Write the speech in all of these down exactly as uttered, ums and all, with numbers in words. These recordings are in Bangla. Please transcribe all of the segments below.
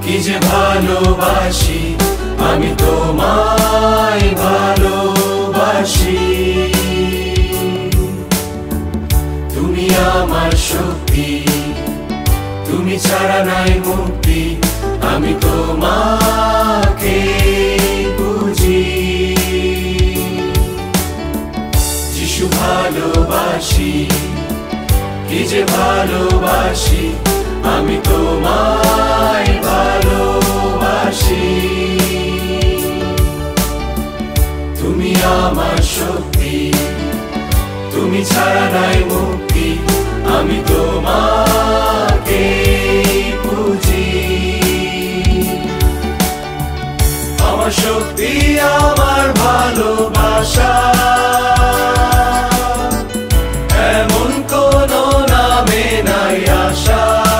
কি যে ভালোবাসি আমি তোমায় ভালোবাসি তুমি আমার শক্তি তুমি ছাড়া নাই মুক্তি আমি তোমাকে বুঝি যিশু ভালোবাসি কি যে ভালোবাসি আমি তোমায় ভালোবাসি তুমি আমার শক্তি তুমি ছাড়া নাই মুক্তি আমি তোমাকে বুঝি আমার শক্তি আমার ভালোবাসা এমন কোনো নামে নাই আশা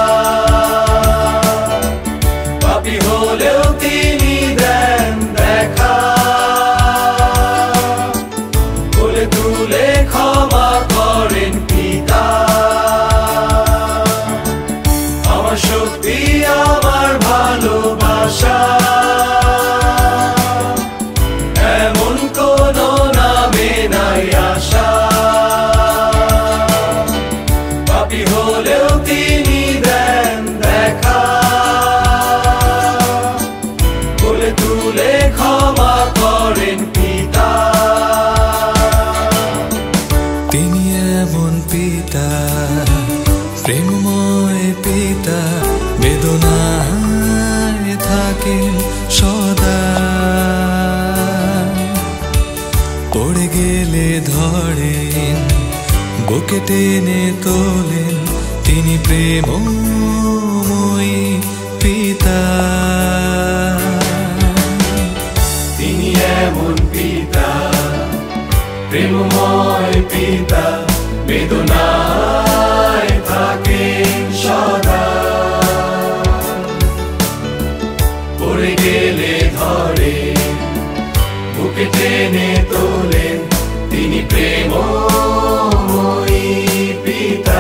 পাপী হলেও তিনি দেন দেখা কোলে তুলে ক্ষমা করেন পিতা আমার শক্তি আমার ভালোবাসা এমন কোনো নামে নাই আশা পাপী হলেও তিনি দেন দেখা কোলে তুলে ক্ষমা করেন পিতা তিনি এমন পিতা প্রেমময় পিতা বেদনায় থাকেন সদা পড়ে গেলে ধরেন বুকে টেনে তোলেন তিনি প্রেমময়ী পিতা তিনি এমন পিতা প্রেমময় পিতা বেদনায় থাকেন সদা পড়ে গেলে ধরে বুকে টেনে তোলেন তিনি প্রেমময়ী পিতা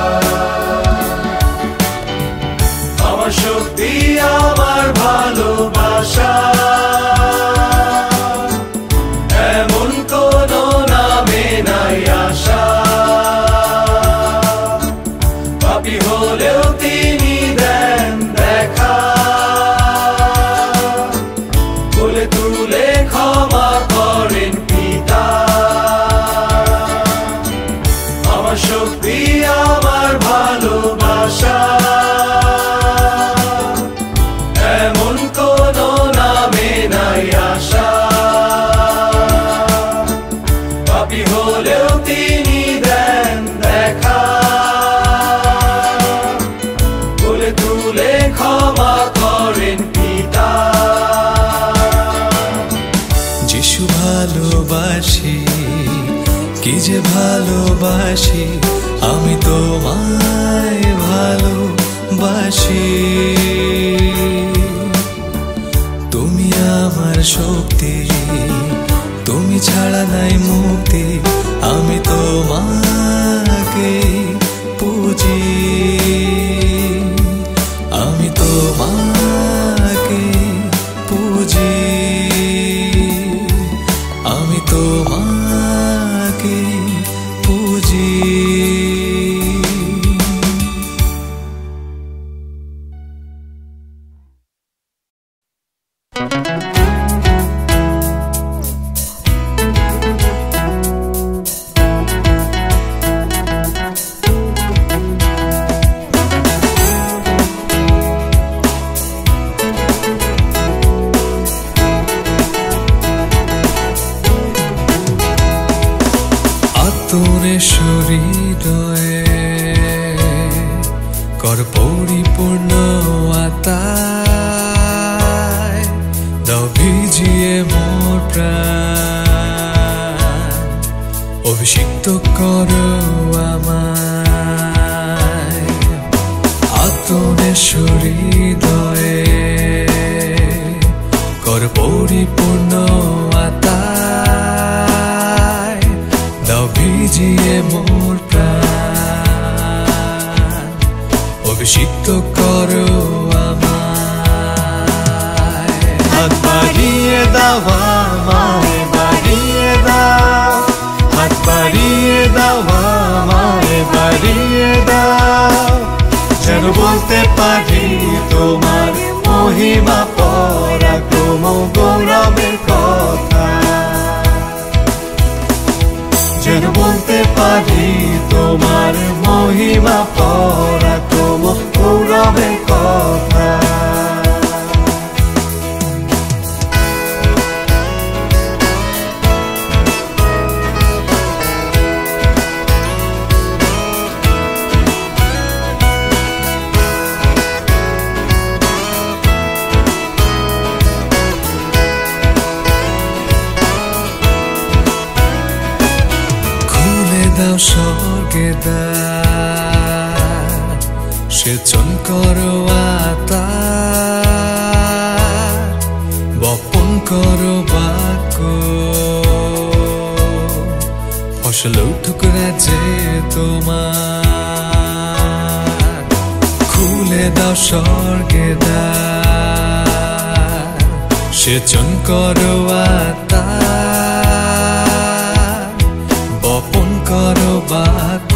আমার শক্তি আমার ভালোবাসা এমন কোনো নামে নাই আশা পাপী হলেও তিনি দেন দেখা কোলে তুলে ক্ষমা করেন পিতা আমার শক্তি আমার ভালোবাসা এমন কোনো নামে নাই আশা পাপী হলেও তিনি দেন দেখা কোলে তুলে ক্ষমা করেন পিতা যিশু ভালোবাসি কি যে ভালোবাসি আমি তোমায় ভালোবাসি তুমি আমার শক্তি তুমি ছাড়া নাই মুক্তি আমি তোমাকে পুজি আমি তোমাকে পুজি আমি তোমাকে পুজি হৃদয়ে কর পরিপূর্ণ আত্মায় দাও ভিজিয়ে মোর প্রাণ অভিষিক্ত করো আমায় আত্মনেশ্বর হৃদয়ে কর পরিপূর্ণ আত্মায় দাও ভিজিয়ে মোর প্রাণ অভিষিক্ত করো আমায় দাও আমায় বাড়িয়ে দাও, হাত বাড়িয়ে দাও আমায় বাড়িয়ে দাও, যেন বলতে পারি তোমার মহিমা পরাক্রম গৌরবের কথা, যেন বলতে পারি তোমার মহিমা পরাক্রম গৌরবের কথা। দাও স্বর্গের দ্বার, সেচন করো আত্মার, বপন করো বাক্য, ফসল উঠুক রাজ্যে তোমার। খুলে দাও স্বর্গের দ্বার, সেচন করো আত্মার, বপন করো বাক্য,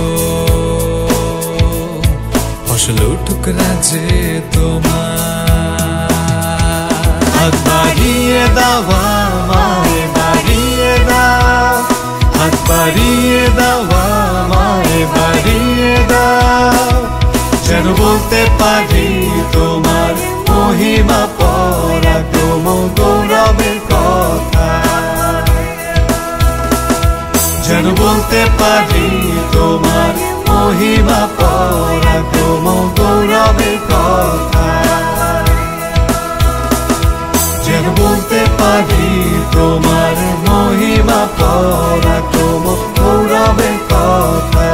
ফসল উঠুক রাজ্যে তোমার। হাত বাড়িয়ে দাও আমায় বাড়িয়ে দাও, হাত বাড়িয়ে দাও আমায় বাড়িয়ে দাও, যেন বলতে পারি তোমার মহিমা পরাক্রম গৌরবের কথা, যেন বলতে পারি তোমার মহিমা পরাক্রম গৌরবের কথা, যেন বলতে পারি তোমার মহিমা পরাক্রম গৌরবের কথা।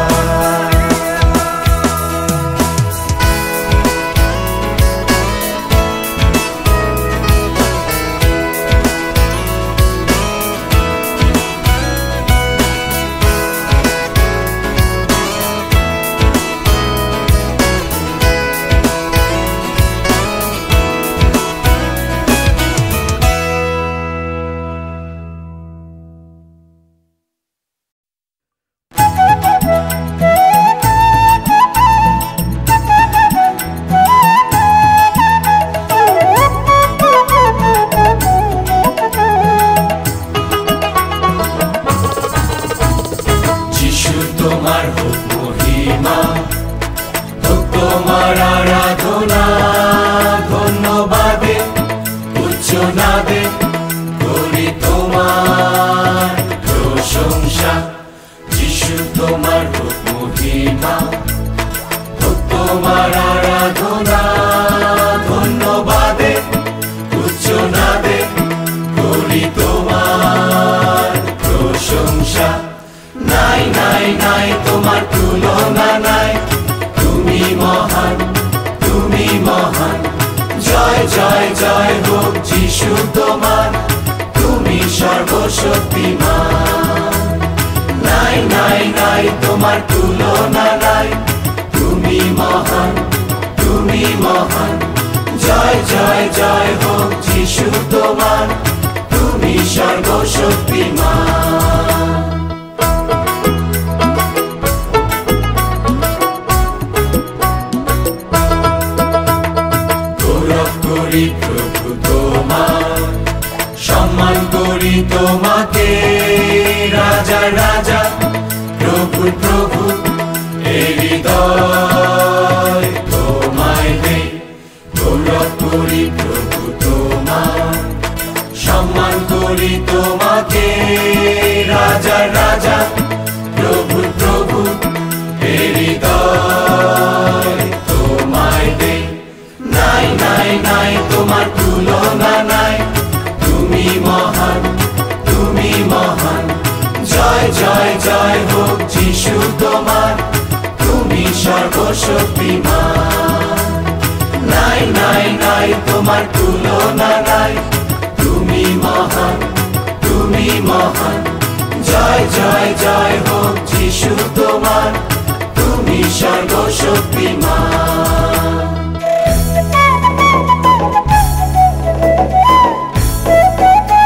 সর্বশক্তিমান।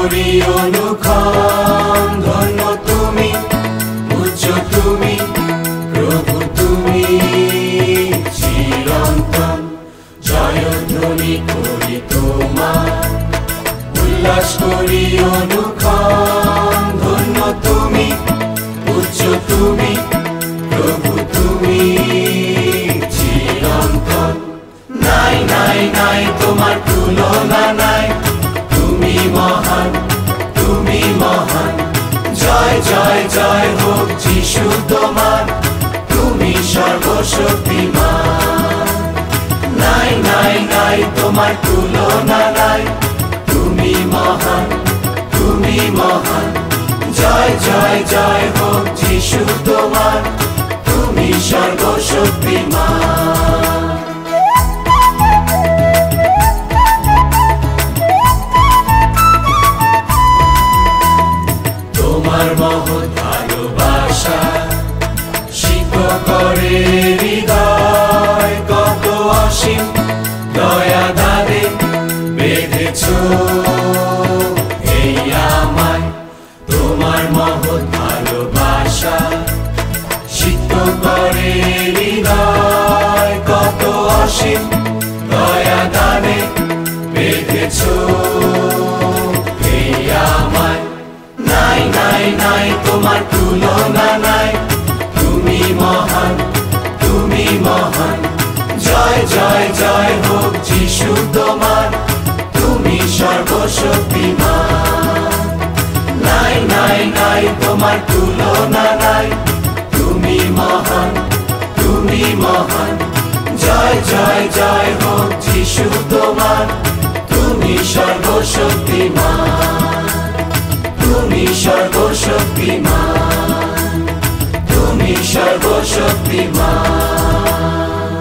করি অনুক্ষণ ধন্য তুমি উচ্চ তুমি প্রভু তুমি চিরন্তন জয়ধ্বনি করি তোমার উল্লাস করি অনুক্ষণ ধন্য তুমি উচ্চ তুমি প্রভু তুমি চিরন্তন নাই নাই নাই তোমার তুলনা নাই তুমি মহান তুমি মহান জয় জয় জয় হোক যিশু তোমার তুমি সর্বশক্তিমান নাই নাই নাই তোমার তুলনা নাই তুমি মহান তুমি মহান জয় জয় জয় হোক যিশু তোমার তুমি সর্বশক্তিমান তোমার মহৎ ভালোবাসা শীত করে হৃদয় কত অসীম দয়া দানে বেঁধেছ এই আমায় তোমার মহৎ ভালোবাসা শীত করে হৃদয় কত অসীম দয়া দানে বেঁধেছ এই আমায় নাই নাই নাই তোমার তুলনা নাই তুমি মহান তুমি মহান জয় জয় জয় হোক যিশু তোমার তুমি সর্বশক্তিমান নাই নাই নাই তোমার তুলনা নাই তুমি মহান তুমি মহান জয় জয় জয় হোক যিশু তোমার তুমি সর্বশক্তিমান তুমি সর্বশক্তিমান তুমি সর্বশক্তিমান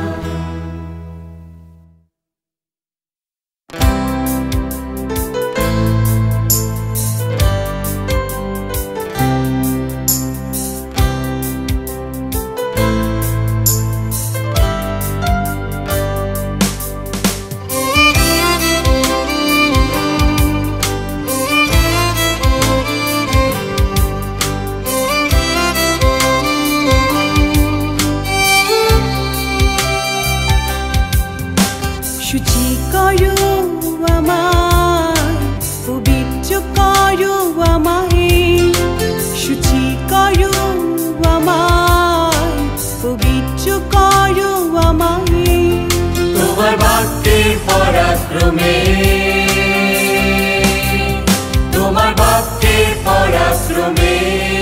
পরাক্রমে তোমার বাক্যের পরাক্রমে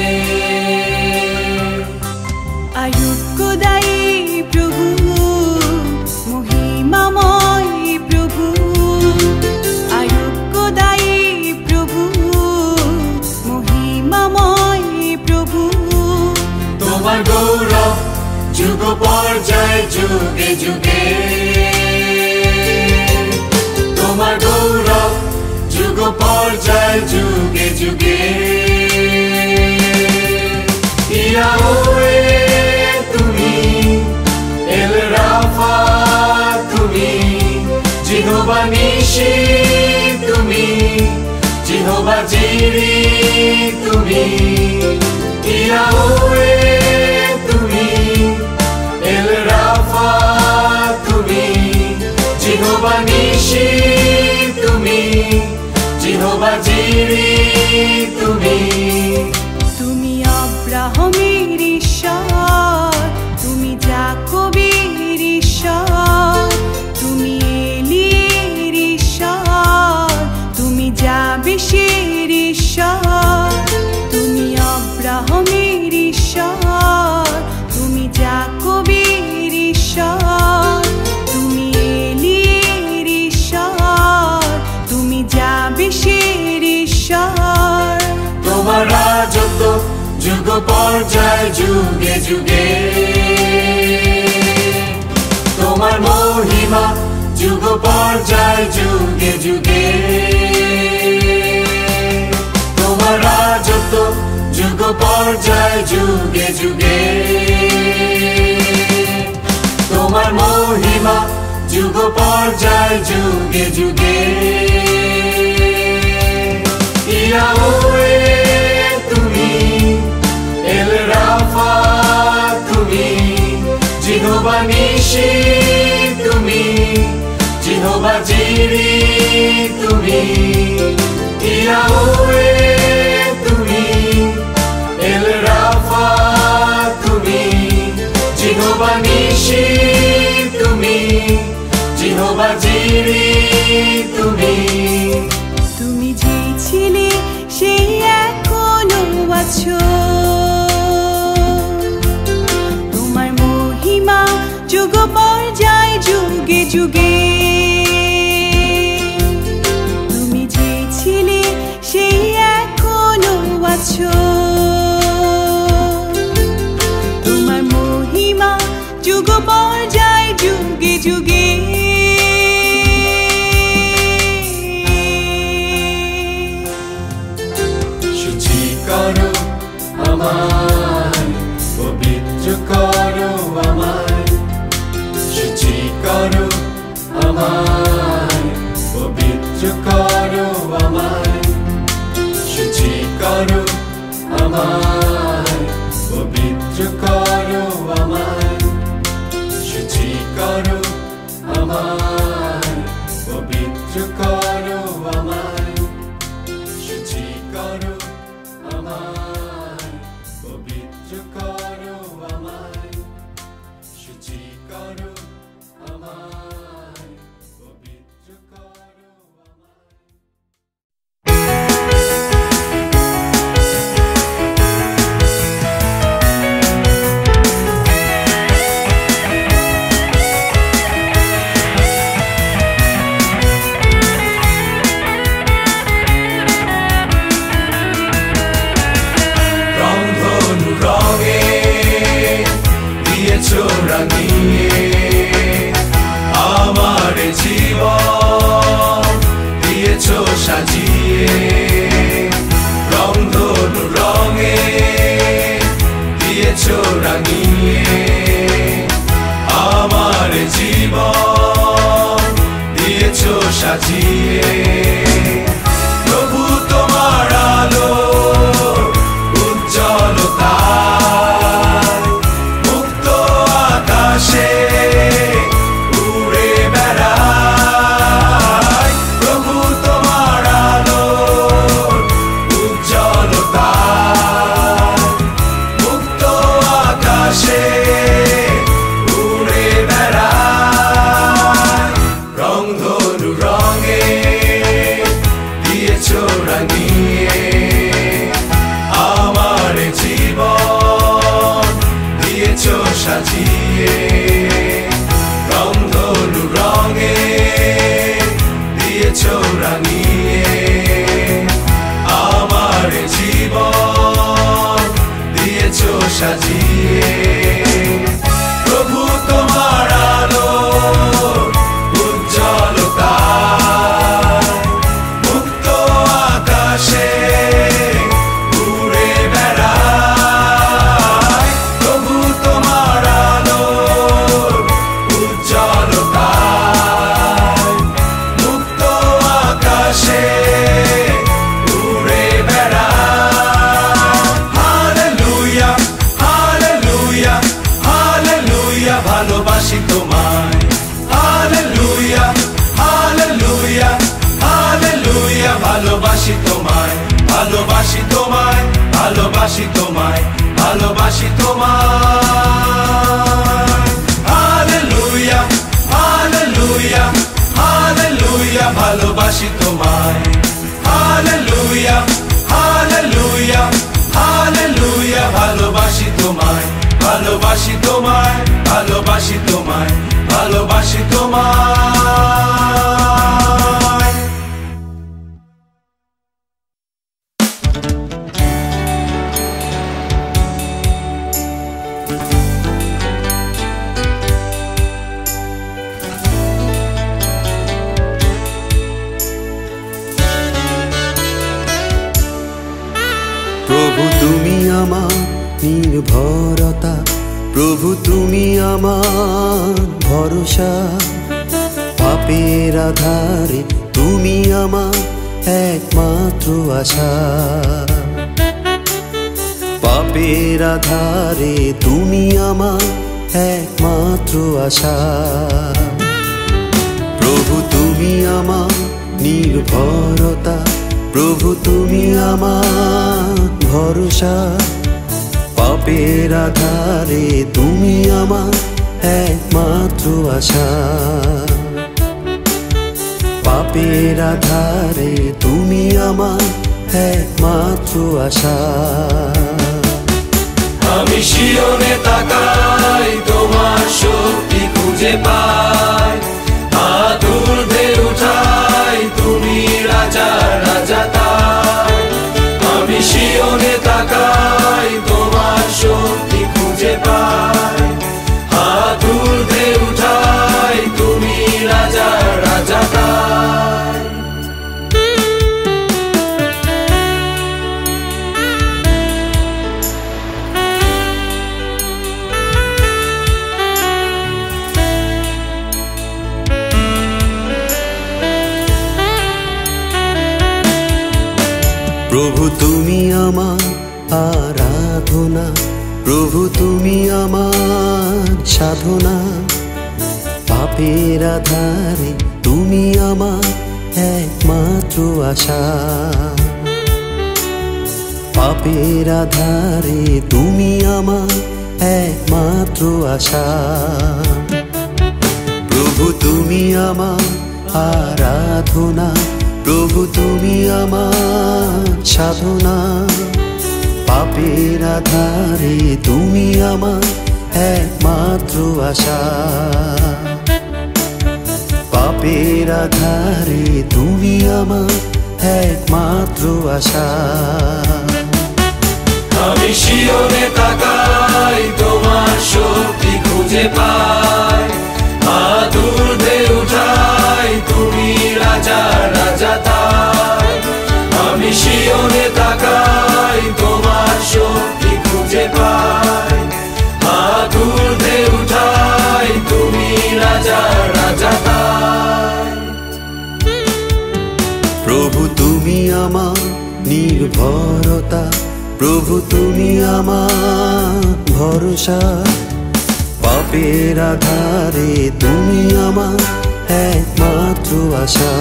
আয়ুক্যদায়ী প্রভু মহিমাময় প্রভু আয়ুক্যদায়ী প্রভু মহিমাময় প্রভু তোমার গৌরব যুগ পর্যায় যুগে যুগে তোমার গৌরব যুগ পর্যায় যুগে যুগে ইয়াহওয়ে তুমি এল রাফা তুমি জিহোবা নিশি তুমি জিহোবা জিরি তুমি ইয়াহওয়ে তুমি এল রাফা তুমি জিহোবা নিশি তুমি জিহোবা জিরি তুমি তুমি আব্রাহামের ঈশ্বর তুমি যাকোবের ঈশ্বর তুমি এলির ঈশ্বর তুমি যাবেশের ঈশ্বর তুমি আব্রাহামের ঈশ্বর তুমি যাকোবের ঈশ্বর তুমি এলির ঈশ্বর তুমি যাবেশের ঈশ্বর তোমার রাজত্ব যুগ পর্যায় যুগে যুগে তোমার মহিমা যুগ পর্যায় যুগে যুগে তোমার রাজত্ব যুগ পর্যায় যুগে যুগে তোমার মহিমা যুগ পর্যায় যুগে যুগে ইয়াহওয়ে তুমি, এল রাফা তুমি, জিহোবা নিশি তুমি, জিহোবা জিরি তুমি। তুমি যে ছিলে সেই এখনো আছো, তোমার মহিমা যুগ পর্যায় যুগে যুগে। তুমি যে ছিলে সেই এখনো আছো, তোমার মহিমা যুগ পর্যায় যুগে যুগে। শুচি করো আমায়, পবিত্র করো আমায়, শুচি করো আমায়, পবিত্র করো আমায়, শুচি করো আমায়, পবিত্র করো আমায়, শুচি করো আমায়, পবিত্র করো আমায়, শুচি করো আমায়, পবিত্র করো আমায়, শুচি করো আমায়, পবিত্র করো রংধনু রঙে দিয়েছো রাঙিয়ে আমার জীবন, দিয়েছো সাজিয়ে। রংধনু রঙে দিয়েছো রাঙিয়ে আমার জীবন, দিয়েছো সাজিয়ে। প্রভু তোমার আলো উজ্জ্বলতায় মুক্ত আকাশে উড়ে বেড়ায়। প্রভু তোমার আলো উজ্জ্বলতায় মুক্ত আকাশে উড়ে বেড়ায়। রংধনু রঙে দিয়েছো রাঙিয়ে আমার জীবন, দিয়েছো সাজিয়ে। রংধনু রঙে দিয়েছো রাঙিয়ে আমার জীবন, দিয়েছো সাজিয়ে। প্রভু তোমার আলো উজ্জ্বলতায় মুক্ত আকাশে উড়ে বেড়ায়। প্রভু তোমার আলো উজ্জ্বলতায় মুক্ত আকাশে উড়ে বেড়ায়। হালেলুয়া হালেলুয়া হালেলুয়া, ভালোবাসি তোমায়। হালেলুয়া হালেলুয়া হালেলুয়া, ভালোবাসি তোমায়, ভালোবাসি তোমায়, ভালোবাসি তোমায়, ভালোবাসি তোমায়। হালেলুয়া হালেলুয়া হালেলুয়া, ভালোবাসি তোমায়। হালেলুয়া হালেলুয়া হালেলুয়া, ভালোবাসি তোমায়, ভালোবাসি তোমায়, ভালোবাসি তোমায়, ভালোবাসি তোমায়। প্রভু তুমি আমার নির্ভরতা, প্রভু তুমি আমার ভরসা। পাপের আধারে তুমি আমার একমাত্র আশা। পাপের আধারে তুমি আমার একমাত্র আশা। প্রভু তুমি আমার নির্ভরতা, প্রভু তুমি আমার ভরসা, পাপের আধারে তুমি আমার একমাত্র আশা। পাপের আধারে তুমি আমার একমাত্র আশা। আমি শিয়নে তাকাই, তোমার শক্তি খুঁজে পাই, হাত ঊর্ধ্বে উঠাই, তুমি রাজা রাজা তাই। আমি শিয়নে তাকাই, তোমার শক্তি খুঁজে পাই, হাত ঊর্ধ্বে উঠাই, তুমি রাজা রাজা তাই। প্রভু তুমি আমার আরাধনা, প্রভু তুমি আমার সাধনা। পাপের আধারে তুমি আমার একমাত্র আশা। পাপের আধারে তুমি আমার একমাত্র আশা। প্রভু তুমি আমার আরাধনা, প্রভু তুমি আমার সাধনা। পাপের আধারে তুমি আমার একমাত্র আশা। পাপের আধারে তুমি আমার একমাত্র আশা। আমি শিয়নে তাকাই, তোমার শক্তি খুঁজে পাই, হাত ঊর্ধ্বে উঠাই, তুমি রাজা রাজা তাই। আমি শিয়নে তাকাই, তোমার শক্তি খুঁজে পাই, হাত ঊর্ধ্বে উঠাই, তুমি রাজা রাজা তাই। প্রভু তুমি আমার নির্ভরতা, প্রভু তুমি আমার ভরসা। পাপের আধারে তুমি আমার একমাত্র আশা।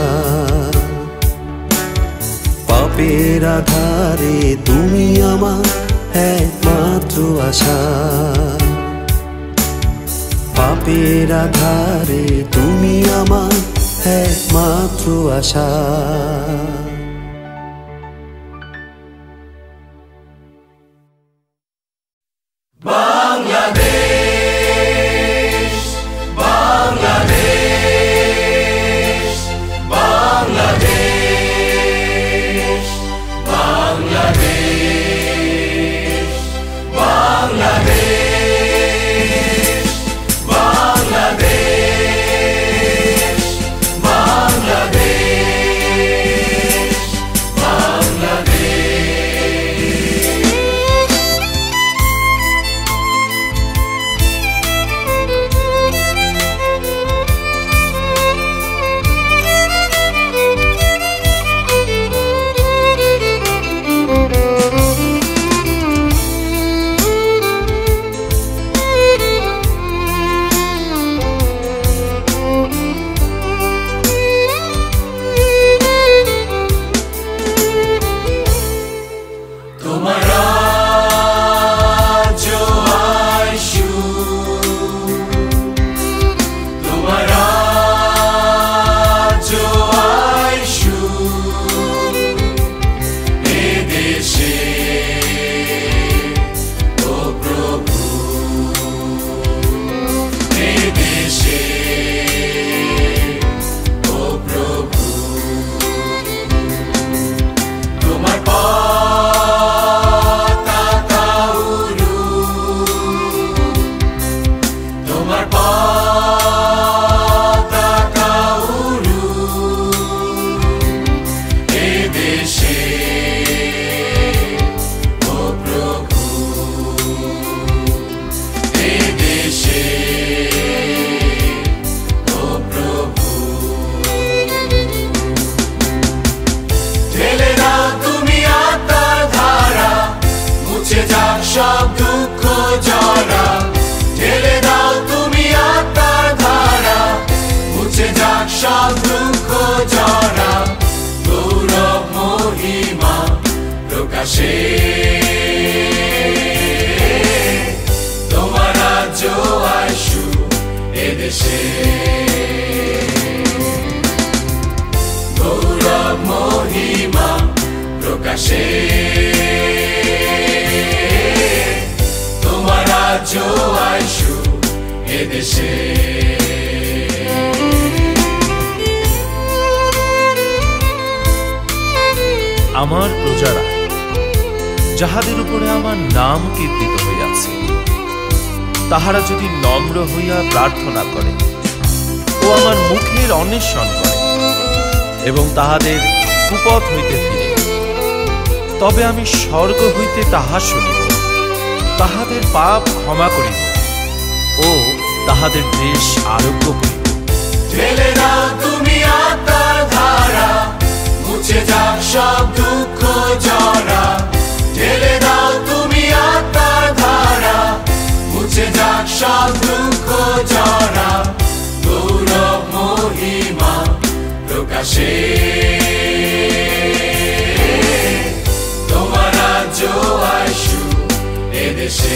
পাপের আধারে তুমি আমার একমাত্র আশা। পাপের আধারে তুমি আমার একমাত্র আশা। বাংলাদেশ, বাংলাদেশ, বাংলাদেশ, বাংলাদেশ, বাংলাদেশ, বাংলাদেশ, বাংলাদেশ। প্রকাশে তোমার রাজ্য আইসু এদেশে গৌরব মহিমা প্রকাশে তোমার রাজ্য আইসু এদেশে আমার প্রজারা যাহাদের উপরে আমার নাম কীর্তিত হইয়াছে তাহারা যদি নম্র হইয়া প্রার্থনা করে ও আমার মুখের অন্বেষণ করে এবং তাহাদের কুপথ হইতে ফিরে তবে আমি স্বর্গ হইতে তাহা শুনিব তাহাদের পাপ ক্ষমা করিব ও তাহাদের দেশ আরোগ্য করিব। ঢেলে দাও তুমি আত্মার ধারা মুছে যাক সব দুঃখ জরা ঢেলে দাও তুমি আত্মার ধারা মুছে যাক সব দুঃখ জরা গৌরব মহিমা প্রকাশে তোমার রাজ্য আইসু এদেশে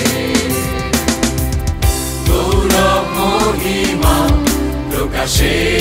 গৌরব মহিমা প্রকাশে